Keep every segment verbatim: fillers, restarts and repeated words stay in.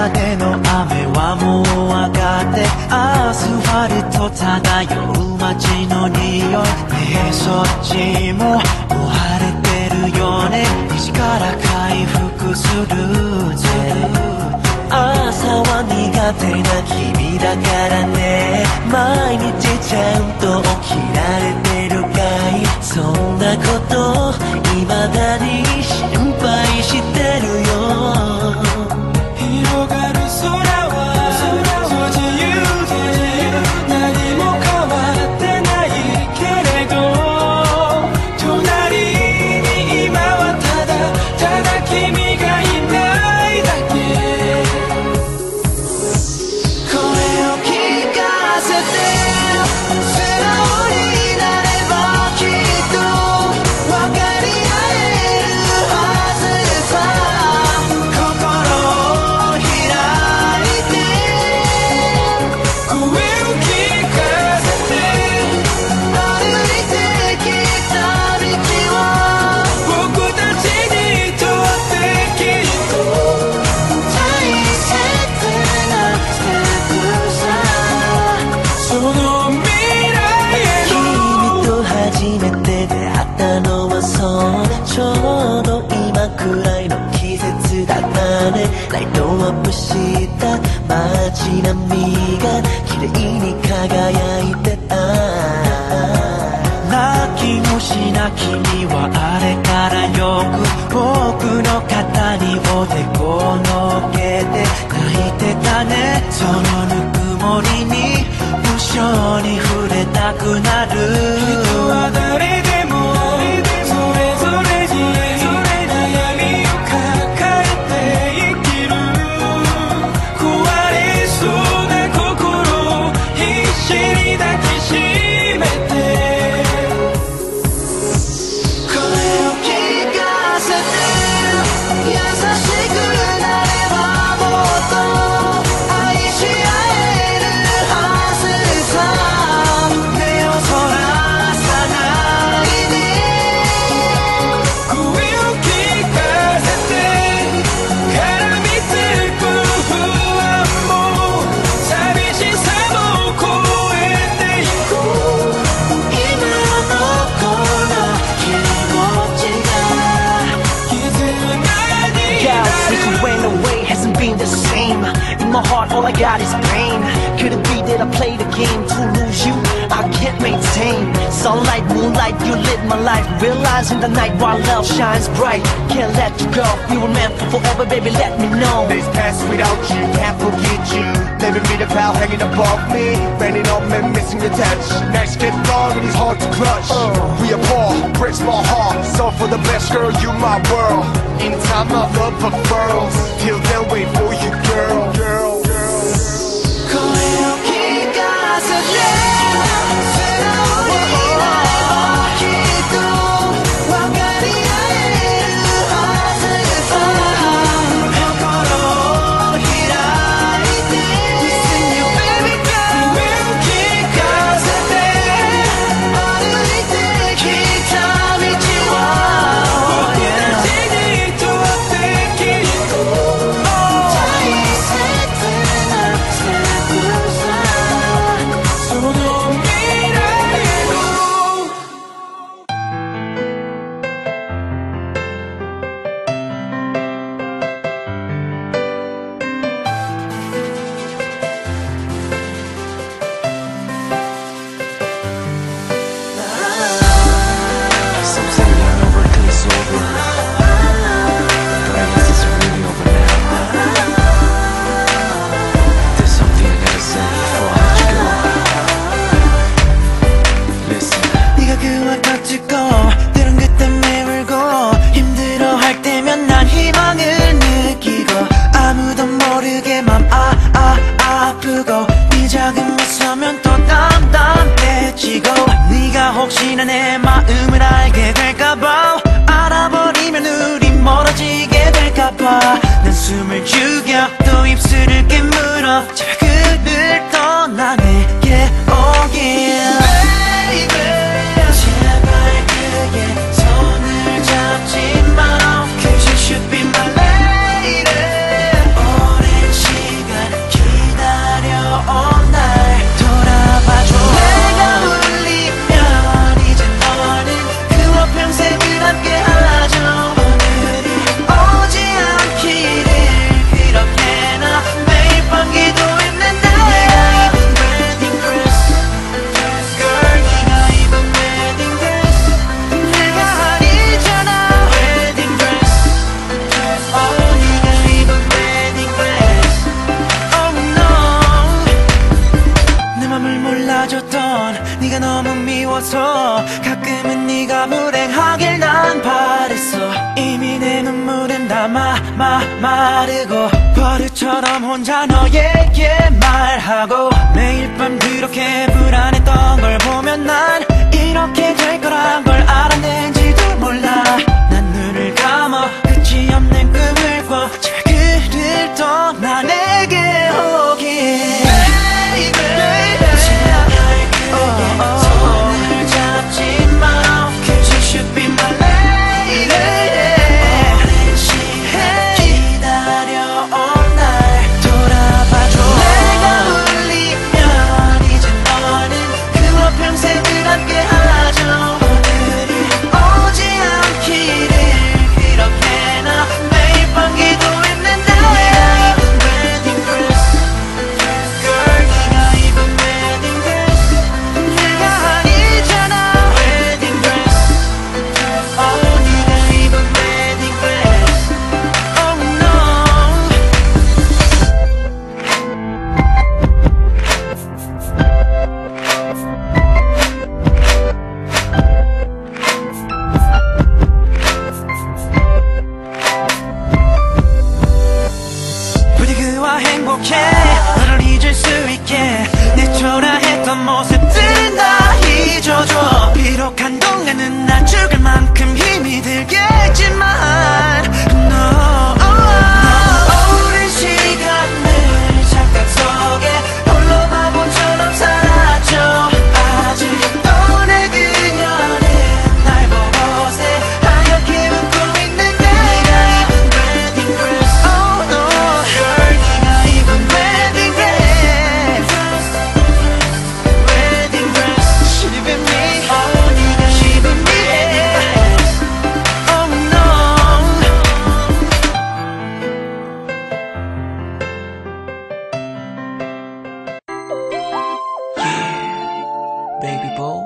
までの雨はもう上がってアスファルト漂う街の匂いねえそっちも追われてるよね西から回復するぜ朝は苦手な君だからね毎日ちゃんと起きられてるかいそんなこと未だに心配してるよ広がる空は不自由で何も変わってないけれど隣に今はただただ君がいないだけこれを聞かせて素直になればきっと分かり合えるはずさ心を開いて声を聞かせて歩いてきた道は僕たちにとってきっと大切なステップさその未来へ君と初めて出会ったのはそうちょうど今くらいの季節だったねライトアップした街並みが綺麗に輝いてた泣きもしな君はあれからよく僕の肩におでこを乗っけて泣いてたねそのぬくもりに無性に触れたくなる人は誰でもそれぞれに悩みを抱えて生きる壊れそうな心を必死に抱きしめてこれを聞かせて優しくなればもっと愛し合えるはずさ目をそらさないで声を聞かせて絡みつく不安も寂しさも超えていこう今のこの気持ちが絆に Yeah, since you went away, hasn't been the same. In my heart, all I got is pain. Could it be that I played the game to lose you? I can't maintain. Sunlight, moonlight, you lit my life. Realizing the night while love shines bright. Can't let you go. We were meant for forever, baby. Let me know. Days pass without you, can't forget you. Living me the cloud hanging above me. Raining on me, missing your touch. Nights get long and it's hard to clutch. We are poor, breaks my heart. So for the best girl, you my world. In time, my love unfurls. Till then, wait for you, girl. girl, girl. 声を聞かせて素直になればきっと分かり合えるはずさ心を開いて Listen you baby girl 声を聞かせて歩いてきた道は僕たちにとってきっと大切なステップさその未来への Some say it ain't over till it's over, but I guess it's really over now. There's something I gotta say before I let you go. Listen. 네가 그와 겹치고 때론 그때 울고 힘들어할 때면 난 희망을 느끼고 아무도 모르게 맘 아 아 아프고 네 작은 모습면 또 담담해지고 네가 혹시나 내 마음을 알게 될까봐 알아버리면 우리 멀어지게 될까봐 난 숨을 죽여도 입술을 깨물어 제발 그를 떠나 내게 오길 Baby 제발 그의 손을 잡지 마 Cause you should be my lady 오랜 시간 마르고 버릇처럼 혼자 너에게 말하고 매일 밤 그렇게 불안했던 걸 보면 난 이렇게 될 거란 걸 알았는지도 몰라. 난 눈을 감아 끝이 없는 꿈을 꿔 제발 그를 떠나 내게 오길 Baby 손을 잡지 마 Cause you should be my lady. 오랜 시간 기다려온 날 돌아봐줘. 내가 울리면 이제 너는 그와 평생을 함께하죠. 오늘이 오지 않기를 그렇게나 매일 밤 기도했는데 네가 입은 wedding dress Girl 네가 입은 wedding dress 내가 아니잖아 wedding dress Oh 네가 입은 wedding dress Oh no. 부디 그와 행복해 너를 잊을 수 있게 내 초라했던 모습들은 다 잊어줘. 비록 한동안은 나 죽을 만큼 힘이 들겠지만 No 오랜 시간을 착각 속에 홀로 바보처럼 살았죠. 아직도 내 그녀는 날 보고새 하얗게 웃고 있는데 네가 입은 wedding dress Oh no Girl 네가 입은 wedding dress Wedding dress Should have been me Oh 네가 입은 me Oh no. Baby boo,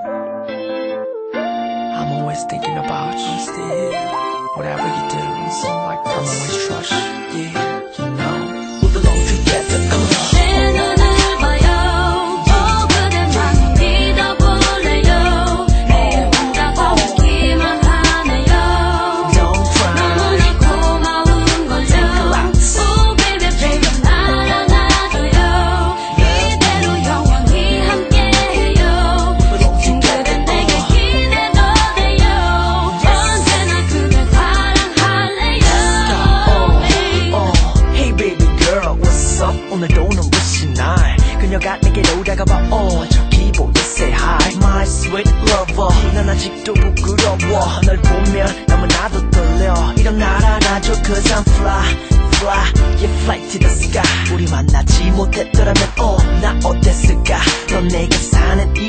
I'm always thinking about you still. Whatever you do, like I'm always trust you. Yeah, you know we belong together. Come on. 내 눈을 봐요. 또 그대만 믿어볼래요. 매일 혼자 웃기만 하네요. Don't cry 너무나 고마운 걸요. Oh baby baby 날 안아줘요. 이대로 영원히 함께해요. 지친 그대 내게 기대도 돼요. 언제나 그댈 사랑할래요. uh, Hey baby girl what's up 오늘도 눈부신 날 그녀가 내게로 다가와 어 저기 보여 say hi My sweet lover 난 아직도 부끄러워 널 보면 너무나도 떨려 이런 날 안아줘 Cause I'm fly fly yeah fly to the sky 우리 만나지 못했더라면 어 나 어땠을까 넌 내가 사는